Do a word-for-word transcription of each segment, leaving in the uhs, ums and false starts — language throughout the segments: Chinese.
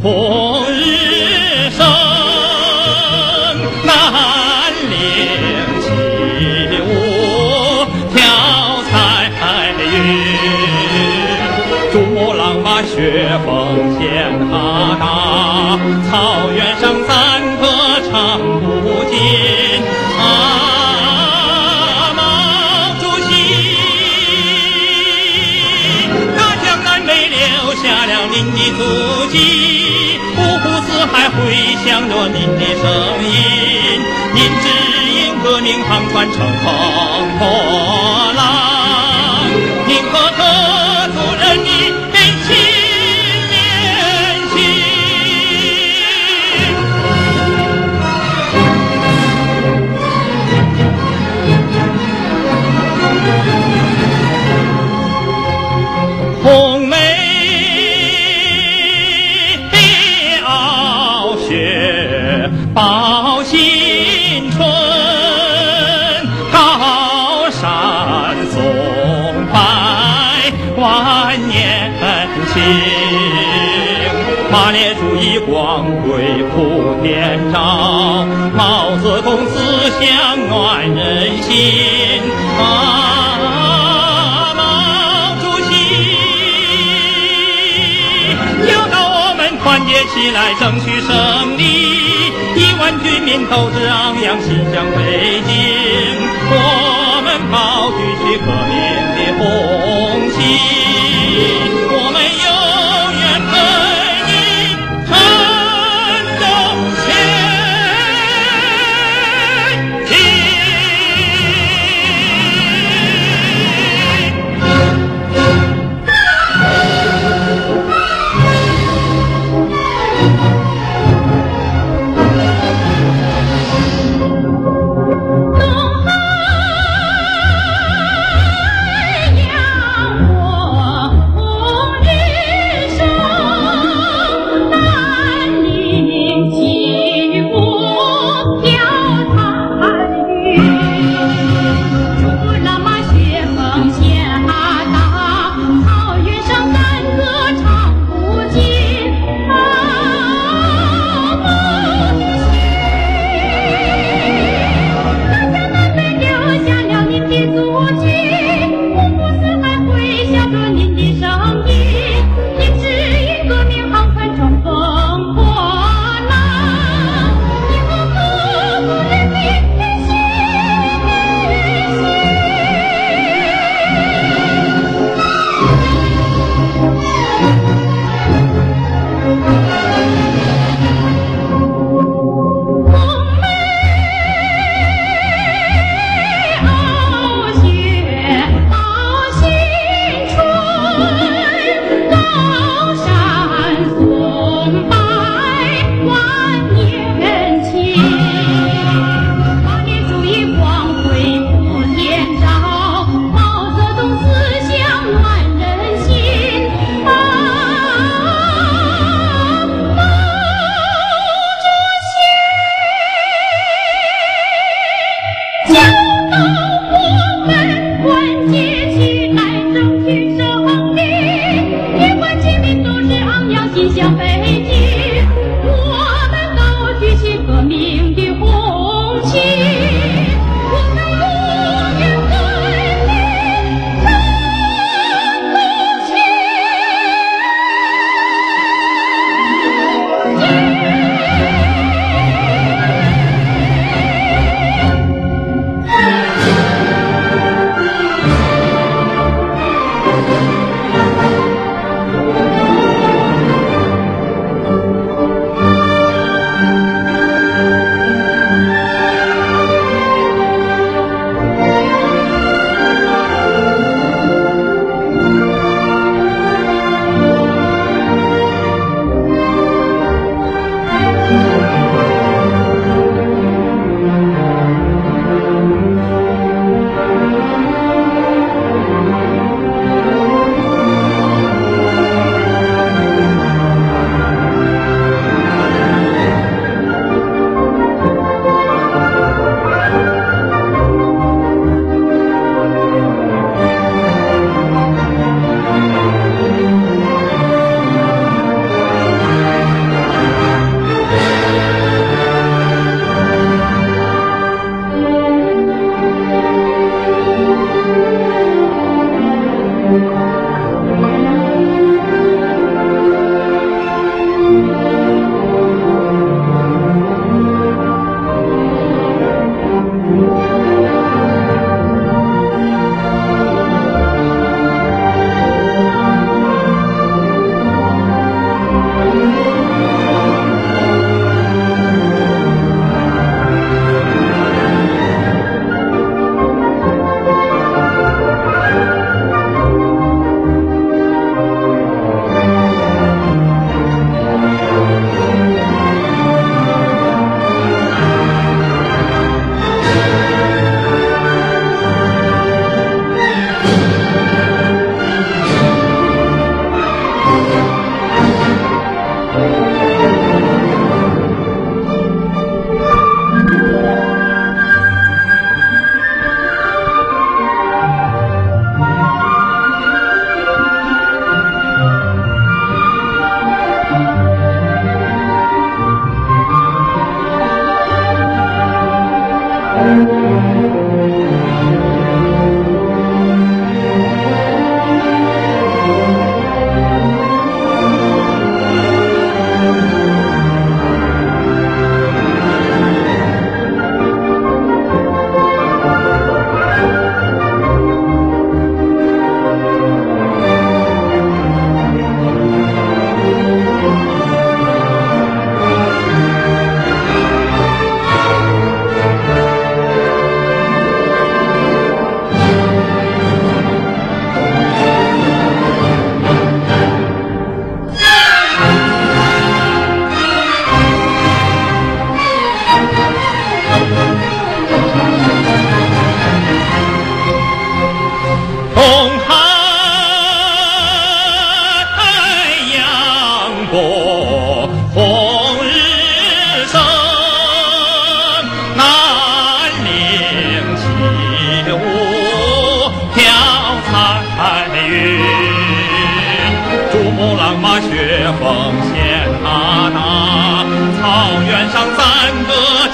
红日升，南岭起舞跳彩云，珠穆朗玛雪峰显哈达，草原上赞歌唱不尽啊。下了您的足迹，五湖四海回响着您的声音，您指引革命航船乘风破浪，您和特族人民心连心。红梅报新春，高山颂百万年情，马列主义光辉普天照，毛泽东思想暖人心啊，毛主席要到我们团结起来争取胜利，亿万军民斗志昂扬，心向北京，我们高举起革命的红旗，我们永远陪你战斗前进。 东海洋我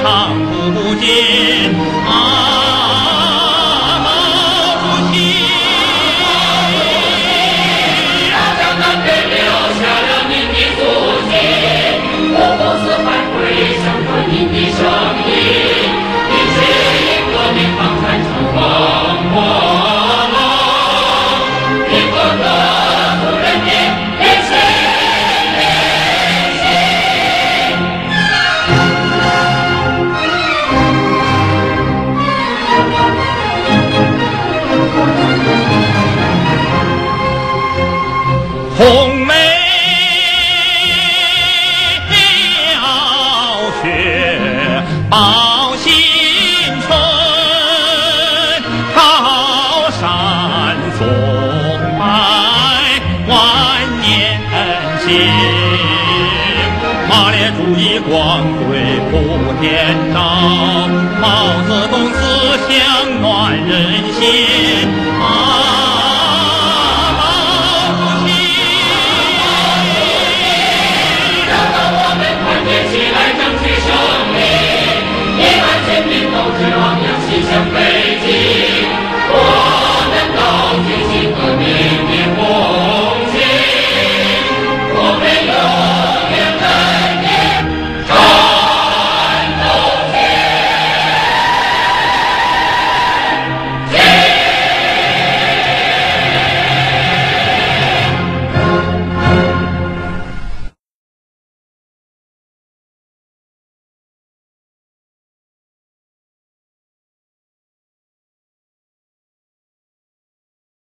唱不尽啊，毛主席， 大江南北留下了您的足迹，五湖四海回响着您的声音，您指引革命航船乘风破浪，你不得不人民连心连心。 红梅飘雪报新春，高山松柏万年新。马列主义光辉普天照，毛泽东思想暖人心啊。